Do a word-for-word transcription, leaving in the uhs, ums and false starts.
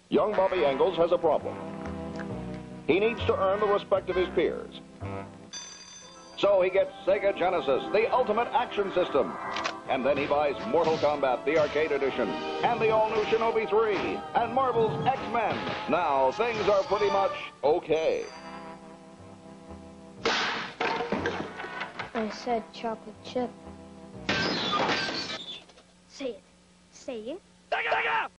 young Bobby Engels has a problem. He needs to earn the respect of his peers. So he gets Sega Genesis, the ultimate action system. And then he buys Mortal Kombat, the arcade edition, and the all-new Shinobi three, and Marvel's X-Men. Now, things are pretty much okay. I said chocolate chip. Say it. Say it.